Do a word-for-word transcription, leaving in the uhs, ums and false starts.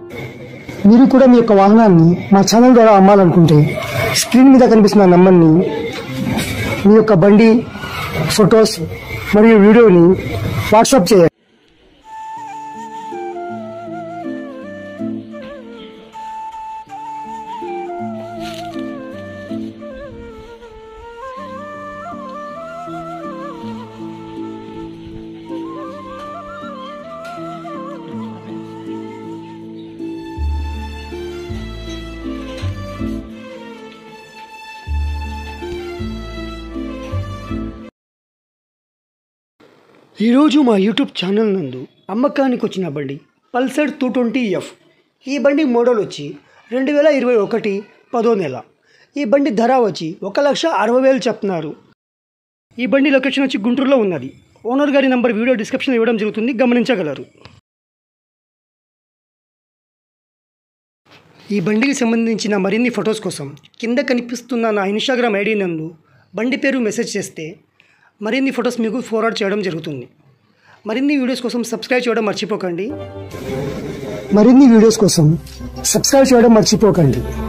మీరు కూడా మీ యొక్క వాహనాన్ని మా ఛానల్ ద్వారా అమ్మాలనుకుంటే స్క్రీన్ మీద కనిపిస్తున్న నంబర్ని మీ యొక్క బండి ఫొటోస్ మరియు వీడియోని వాట్సాప్ చేయండి. ఈరోజు మా యూట్యూబ్ ఛానల్ నందు అమ్మకానికి వచ్చిన బండి పల్సర్ టూ ట్వంటీ ఎఫ్. ఈ బండి మోడల్ వచ్చి రెండు వేల ఇరవై ఒకటి పదో నెల. ఈ బండి ధర వచ్చి ఒక లక్ష అరవై వేలు చెప్తున్నారు. ఈ బండి లొకేషన్ వచ్చి గుంటూరులో ఉన్నది. ఓనర్ గారి నంబర్ వీడియో డిస్క్రిప్షన్ ఇవ్వడం జరుగుతుంది, గమనించగలరు. ఈ బండికి సంబంధించిన మరిన్ని ఫొటోస్ కోసం కింద కనిపిస్తున్న నా ఇన్స్టాగ్రామ్ ఐడి నందు బండి పేరు మెసేజ్ చేస్తే మరిన్ని ఫొటోస్ మీకు ఫార్వర్డ్ చేయడం జరుగుతుంది. మరిన్ని వీడియోస్ కోసం సబ్స్క్రైబ్ చేయడం మర్చిపోకండి. మరిన్ని వీడియోస్ కోసం సబ్స్క్రైబ్ చేయడం మర్చిపోకండి.